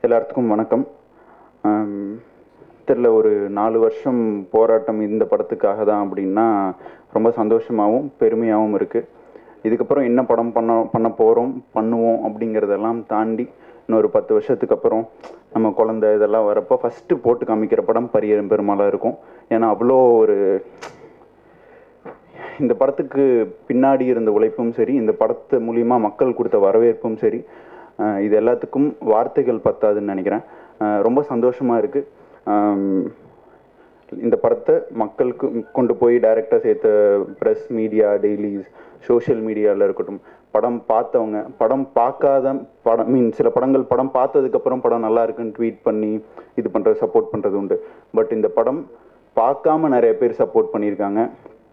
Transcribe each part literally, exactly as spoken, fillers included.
எல்லாத்துக்கும் வணக்கம். தெரியல, ஒரு நாலு வருஷம் போராட்டம் இந்த படத்துக்காக தான் அப்படின்னா ரொம்ப சந்தோஷமாகவும் பெருமையாகவும் இருக்குது. இதுக்கப்புறம் என்ன படம் பண்ண பண்ண போகிறோம் பண்ணுவோம் அப்படிங்கிறதெல்லாம் தாண்டி இன்னொரு பத்து வருஷத்துக்கு அப்புறம் நம்ம குழந்தை இதெல்லாம் வரப்போ ஃபஸ்ட்டு போட்டு காமிக்கிற படம் பரியரும் பெருமாளாக இருக்கும். ஏன்னா அவ்வளோ ஒரு இந்த படத்துக்கு பின்னாடி இருந்த உழைப்பும் சரி, இந்த படத்து மூலிமா மக்கள் கொடுத்த வரவேற்பும் சரி, இது எல்லாத்துக்கும் வார்த்தைகள் பத்தாதுன்னு நினைக்கிறேன். ரொம்ப சந்தோஷமாக இருக்குது. இந்த படத்தை மக்களுக்கு கொண்டு போய் டைரெக்டாக சேர்த்த ப்ரெஸ், மீடியா, டெய்லிஸ், சோஷியல் மீடியாவில் இருக்கட்டும், படம் பார்த்தவங்க, படம் பார்க்காத படம் மீன் சில படங்கள் படம் பார்த்ததுக்கப்புறம் படம் நல்லா இருக்குன்னு ட்வீட் பண்ணி இது பண்ணுறது, சப்போர்ட் பண்ணுறது உண்டு. பட் இந்த படம் பார்க்காம நிறைய பேர் சப்போர்ட் பண்ணியிருக்காங்க.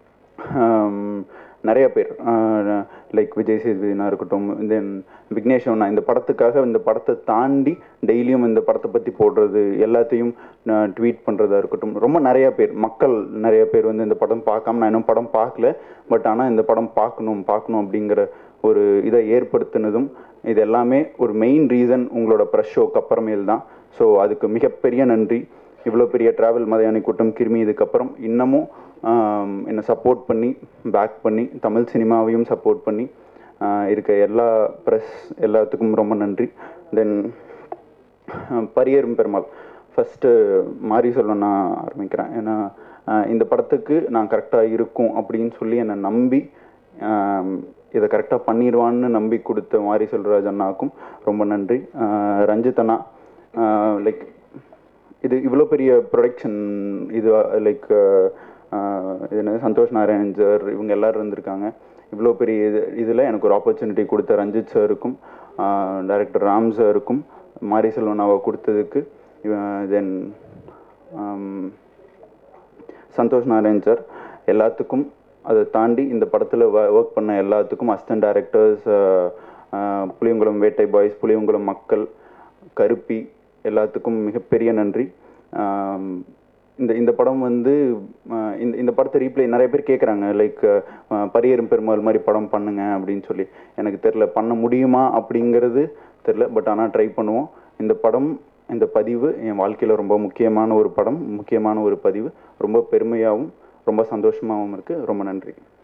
நிறைய பேர் லைக் விஜய் சேதுபதினா இருக்கட்டும், தென் விக்னேஷ் அண்ணா இந்த படத்துக்காக இந்த படத்தை தாண்டி டெய்லியும் இந்த படத்தை பற்றி போடுறது, எல்லாத்தையும் ட்வீட் பண்ணுறதா இருக்கட்டும், ரொம்ப நிறைய பேர் மக்கள் நிறைய பேர் வந்து இந்த படம் பார்க்காம, நான் இன்னும் படம் பார்க்கல, பட் ஆனால் இந்த படம் பார்க்கணும் பார்க்கணும் அப்படிங்கிற ஒரு இதை ஏற்படுத்தினதும் இது எல்லாமே ஒரு மெயின் ரீசன் உங்களோட ப்ரெஷ் ஷோக்கு அப்புறமேல் தான். ஸோ அதுக்கு மிகப்பெரிய நன்றி. இவ்வளோ பெரிய ட்ராவல் மதையானை கூட்டம் கிருமி இதுக்கப்புறம் இன்னமும் என்னை சப்போர்ட் பண்ணி பேக் பண்ணி தமிழ் சினிமாவையும் சப்போர்ட் பண்ணி இருக்க எல்லா ப்ரெஸ் எல்லாத்துக்கும் ரொம்ப நன்றி. தென் பரியரும் பெருமாள் ஃபஸ்ட்டு மாரி சொல்ல நான் ஆரம்பிக்கிறேன். ஏன்னா இந்த படத்துக்கு நான் கரெக்டாக இருக்கும் அப்படின்னு சொல்லி என்னை நம்பி இதை கரெக்டாக பண்ணிடுவான்னு நம்பி கொடுத்த மாரி செல்வராஜ் அண்ணாவுக்கும் ரொம்ப நன்றி. ரஞ்சித் அண்ணா, லைக் இது இவ்வளோ பெரிய ப்ரொடக்ஷன், இது லைக் இது சந்தோஷ் நாராயணன் சார் இவங்க எல்லோரும் இருந்திருக்காங்க. இவ்வளோ பெரிய இது இதில் எனக்கு ஒரு ஆப்பர்ச்சுனிட்டி கொடுத்த ரஞ்சித் சாருக்கும், டைரக்டர் ராம் சாருக்கும், மாரி செல்வனாவை கொடுத்ததுக்கு, தென் சந்தோஷ் நாராயண் சார் எல்லாத்துக்கும், அதை தாண்டி இந்த படத்தில் ஒர்க் பண்ண எல்லாத்துக்கும், அசிஸ்டன்ட் டைரக்டர்ஸ், புளியங்குளம் வேட்டை பாய்ஸ், புளியங்குளம் மக்கள், கருப்பி எல்லாத்துக்கும் மிகப்பெரிய நன்றி. இந்த இந்த படம் வந்து இந்த இந்த படத்தை ரீப்ளே நிறைய பேர் கேட்குறாங்க, லைக் பரியரும் பெருமாள் மாதிரி படம் பண்ணுங்க அப்படின்னு சொல்லி. எனக்கு தெரில பண்ண முடியுமா அப்படிங்கிறது தெரில, பட் ஆனால் ட்ரை பண்ணுவோம். இந்த படம், இந்த பதிவு என் வாழ்க்கையில் ரொம்ப முக்கியமான ஒரு படம், முக்கியமான ஒரு பதிவு. ரொம்ப பெருமையாகவும் ரொம்ப சந்தோஷமாகவும் இருக்குது. ரொம்ப நன்றி.